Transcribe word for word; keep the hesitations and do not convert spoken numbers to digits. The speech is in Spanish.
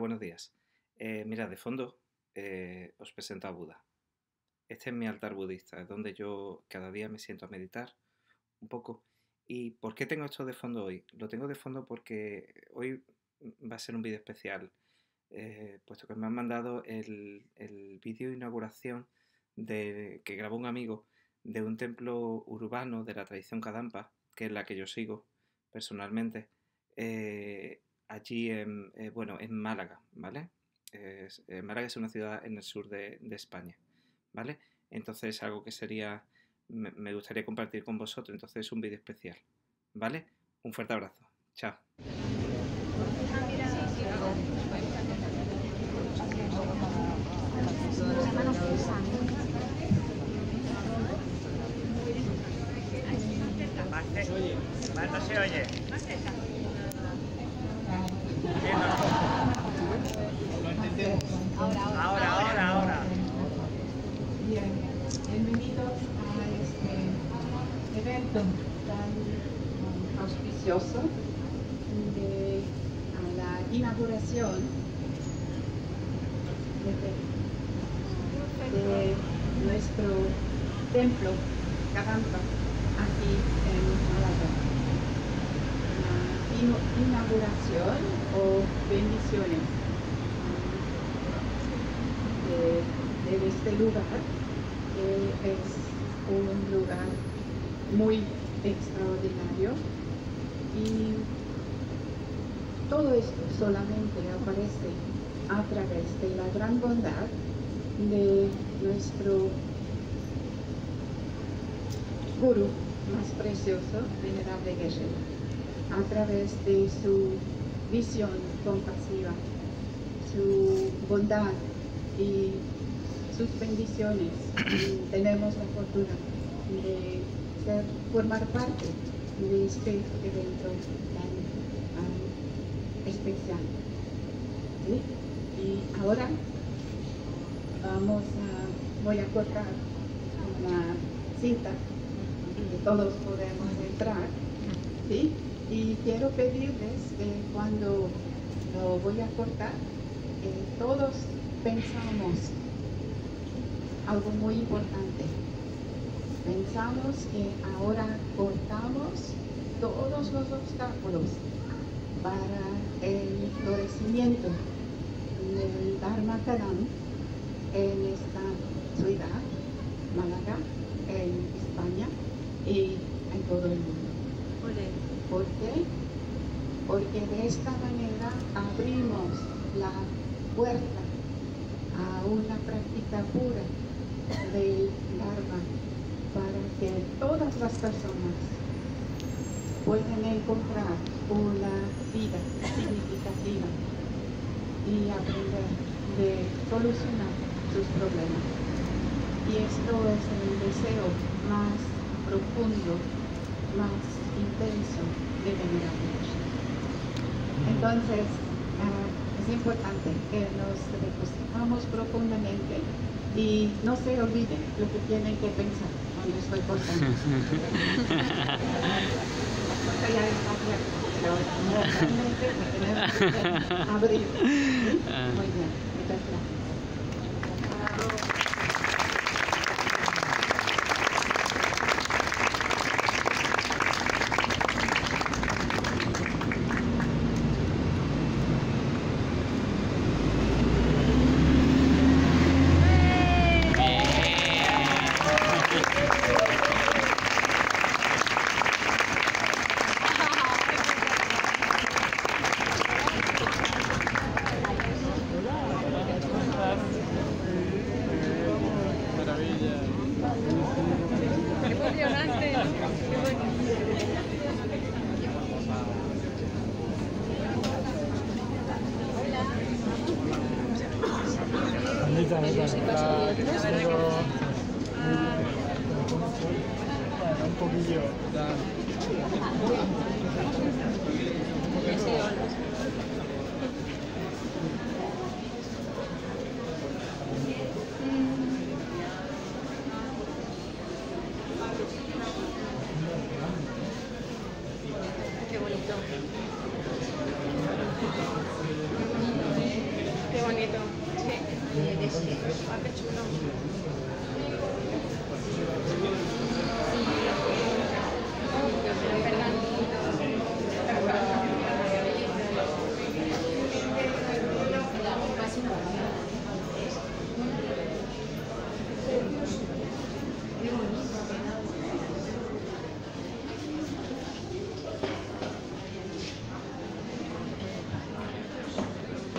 buenos días. Eh, mirad, de fondo eh, os presento a Buda. Este es mi altar budista, es donde yo cada día me siento a meditar un poco. ¿Y por qué tengo esto de fondo hoy? Lo tengo de fondo porque hoy va a ser un vídeo especial, eh, puesto que me han mandado el, el vídeo de inauguración de, que grabó un amigo de un templo urbano de la tradición Kadampa, que es la que yo sigo personalmente, eh, allí en, eh, bueno, en Málaga, ¿vale? Es, eh, Málaga es una ciudad en el sur de, de España, ¿vale? Entonces algo que sería, me, me gustaría compartir con vosotros, entonces es un vídeo especial, ¿vale? Un fuerte abrazo, chao. Más no se oye. Lo entendemos. Ahora, ahora, ahora, ahora. Bien, bienvenidos a este evento tan auspicioso de a la inauguración de, de nuestro templo Kadampa aquí en Málaga. La inauguración o bendiciones de, de este lugar, que es un lugar muy extraordinario, y todo esto solamente aparece a través de la gran bondad de nuestro gurú más precioso, Venerable Geshe, a través de su visión compasiva, su bondad y sus bendiciones. Y tenemos la fortuna de ser, formar parte de este evento tan, tan especial. ¿Sí? Y ahora vamos a, voy a cortar una cinta y todos podemos entrar, ¿sí? Y quiero pedirles que cuando lo voy a cortar, eh, todos pensamos algo muy importante. Pensamos que ahora cortamos todos los obstáculos para el florecimiento del Dharma Kadam en esta ciudad, Málaga, en España y en todo el mundo. ¿Por qué? Porque de esta manera abrimos la puerta a una práctica pura del Dharma para que todas las personas puedan encontrar una vida significativa y aprender de solucionar sus problemas. Y esto es el deseo más profundo, más intenso de Venerable Geshe. Entonces, uh, es importante que nos regocijemos profundamente y no se olviden lo que tienen que pensar cuando estoy cortando. Porque ya está abierto, pero no, realmente tenemos que abrir. ¿Sí? Muy bien, muchas gracias. Un poquillo. Qué bonito. no.